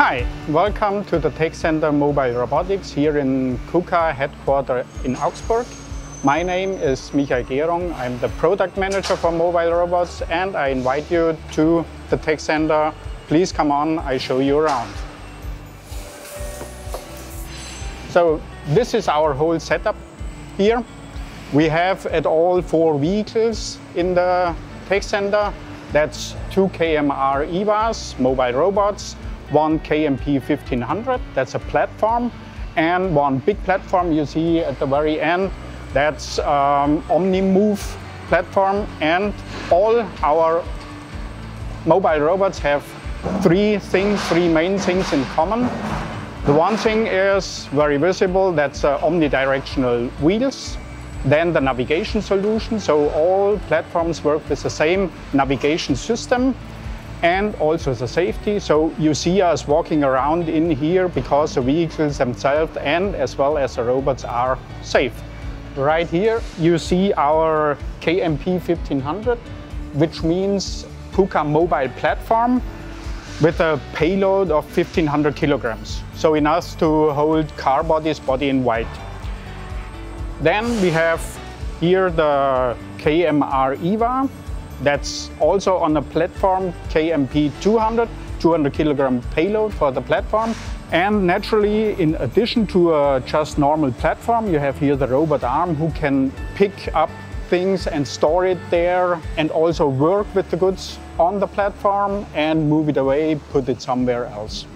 Hi, welcome to the TechCenter Mobile Robotics here in KUKA headquarters in Augsburg. My name is Michael Gerong. I'm the product manager for mobile robots and I invite you to the TechCenter. Please come on, I show you around. So this is our whole setup here. We have at all 4 vehicles in the TechCenter. That's 2 KMR EVAs, mobile robots, 1 KMP 1500, that's a platform, and 1 big platform you see at the very end, that's OmniMove platform. And all our mobile robots have 3 main things in common. The one thing is very visible, that's omnidirectional wheels. Then the navigation solution, so all platforms work with the same navigation system. And also the safety, so you see us walking around in here because the vehicles themselves and as well as the robots are safe. Right here you see our KMP 1500, which means KUKA mobile platform with a payload of 1500 kilograms. So enough to hold car bodies, body in white. Then we have here the KMR EVA. That's also on a platform KMP 200 kilogram payload for the platform. And naturally, in addition to a just normal platform, you have here the robot arm who can pick up things and store it there and also work with the goods on the platform and move it away, put it somewhere else.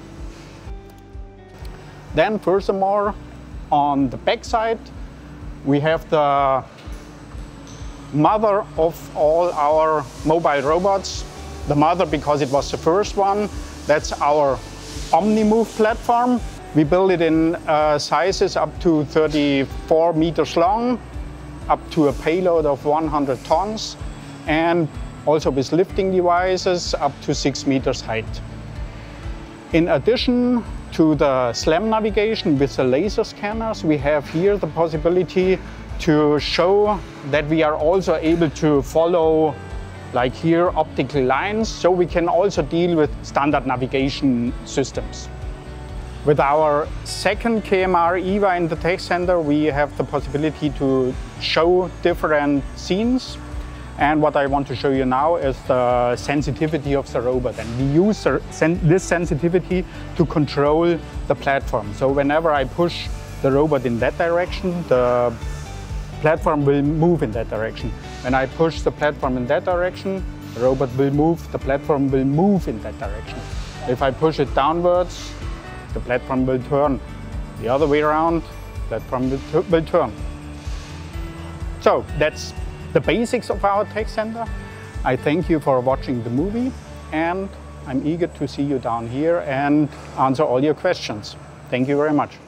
Then furthermore, on the back side, we have the mother of all our mobile robots. The mother because it was the first one. That's our OmniMove platform. We build it in sizes up to 34 meters long, up to a payload of 100 tons, and also with lifting devices up to 6 meters height. In addition to the SLAM navigation with the laser scanners, we have here the possibility to show that we are also able to follow, like here, optical lines, so we can also deal with standard navigation systems. With our second KMR EVA in the TechCenter, we have the possibility to show different scenes. And what I want to show you now is the sensitivity of the robot. And we use this sensitivity to control the platform. So whenever I push the robot in that direction, the platform will move in that direction. When I push the platform in that direction, the robot will move, the platform will move in that direction. If I push it downwards, the platform will turn. The other way around, the platform will turn. So that's the basics of our TechCenter. I thank you for watching the movie and I'm eager to see you down here and answer all your questions. Thank you very much.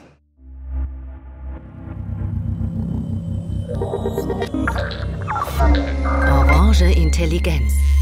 Orange Intelligenz.